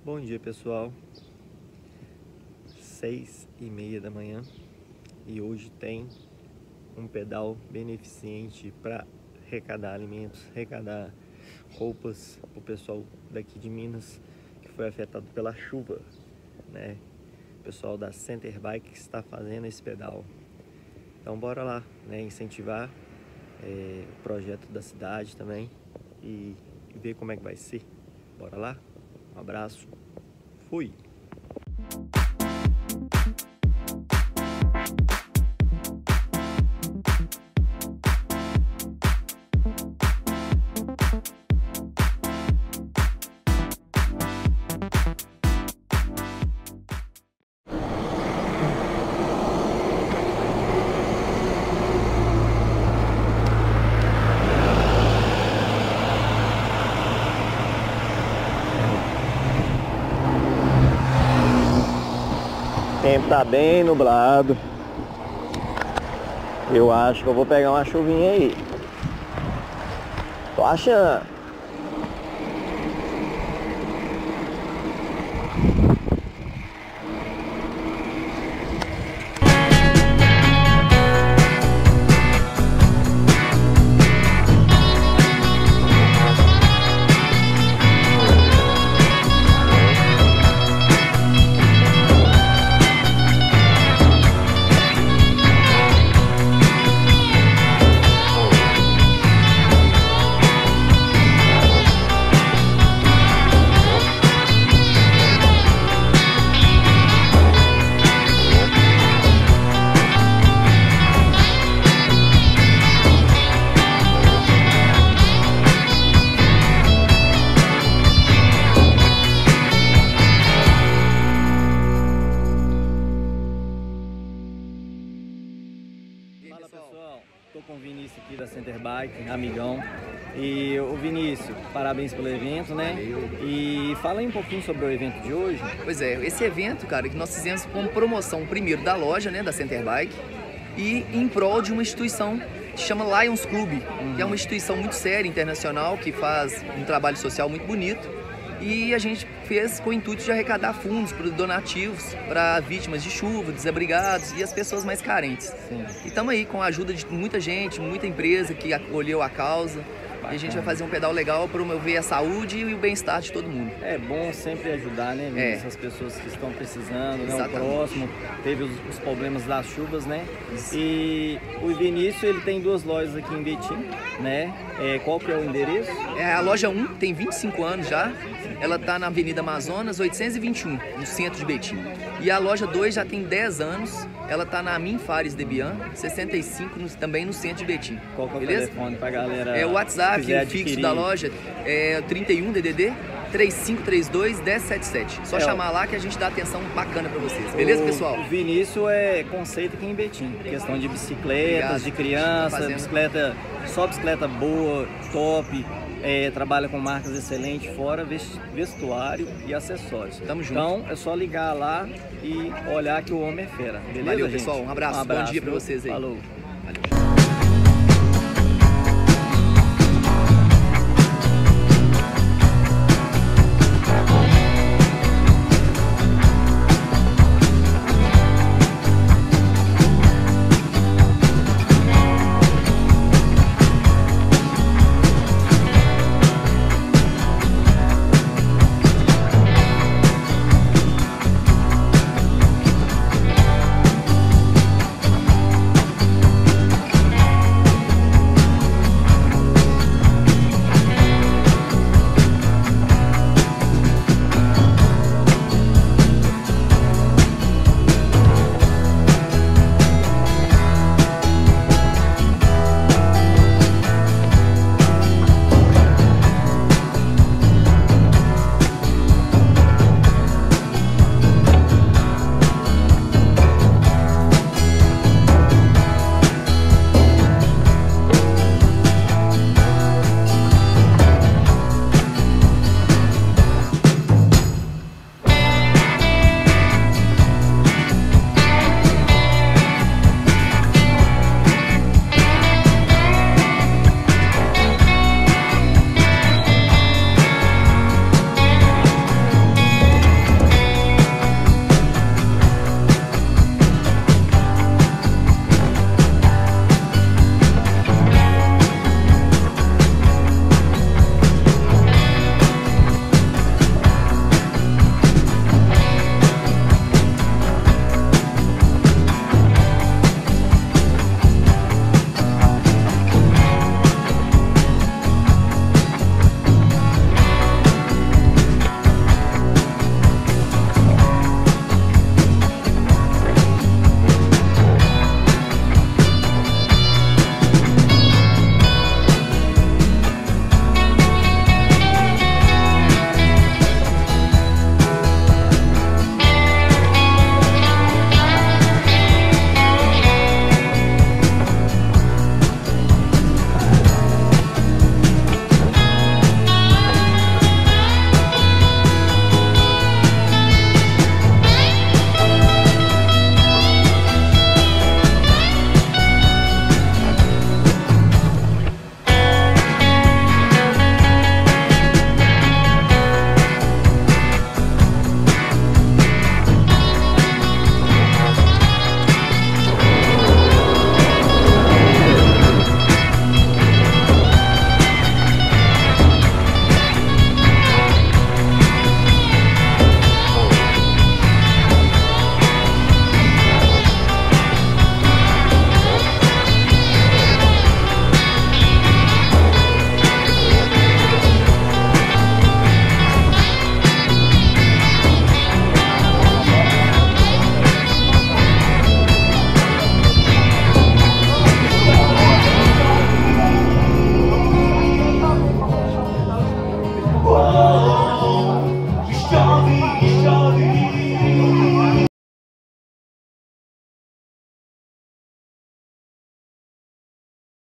Bom dia, pessoal. 6h30 da manhã e hoje tem um pedal beneficente para arrecadar alimentos, arrecadar roupas para o pessoal daqui de Minas que foi afetado pela chuva, né? O pessoal da Center Bike está fazendo esse pedal. Então bora lá, né? Incentivar o projeto da cidade também e ver como é que vai ser. Bora lá? Um abraço. Fui! O tempo tá bem nublado. Eu acho que eu vou pegar uma chuvinha aí. Tô achando. Fala pessoal, tô com o Vinícius aqui da Center Bike, amigão. E o Vinícius, parabéns pelo evento, né? Valeu. E fala aí um pouquinho sobre o evento de hoje. Pois é, esse evento, cara, que nós fizemos com promoção primeiro da loja, né, da Center Bike, e em prol de uma instituição que se chama Lions Club, que é uma instituição muito séria, internacional, que faz um trabalho social muito bonito. E a gente fez com o intuito de arrecadar fundos donativos para vítimas de chuva, desabrigados e as pessoas mais carentes. Sim. E estamos aí com a ajuda de muita gente, muita empresa que acolheu a causa. E a gente vai fazer um pedal legal para promover a saúde e o bem-estar de todo mundo. É bom sempre ajudar, né, Vinícius? Essas pessoas que estão precisando, né? O próximo teve os problemas das chuvas, né? Isso. E o Vinícius, ele tem duas lojas aqui em Betim, né? Qual que é o endereço? A loja 1 tem 25 anos já. Ela está na Avenida Amazonas 821, no centro de Betim. E a loja 2 já tem 10 anos. Ela está na Amin Fares Debian, 65, também no centro de Betim. Qual que é o beleza? telefone pra galera? É o WhatsApp, o adquirir. fixo da loja é 31 DDD 3532 1077. Só chamar lá que a gente dá atenção bacana para vocês. Beleza, pessoal? O Vinícius é conceito aqui em Betim. Questão de bicicletas, Obrigado. de criança, Tá bicicleta, só bicicleta boa, top. Trabalha com marcas excelentes, fora vestuário e acessórios. Tamo junto. Então é só ligar lá e olhar que o homem é fera. Beleza, Valeu, gente? pessoal. Um abraço. Bom dia pra vocês aí. Falou. Valeu. Música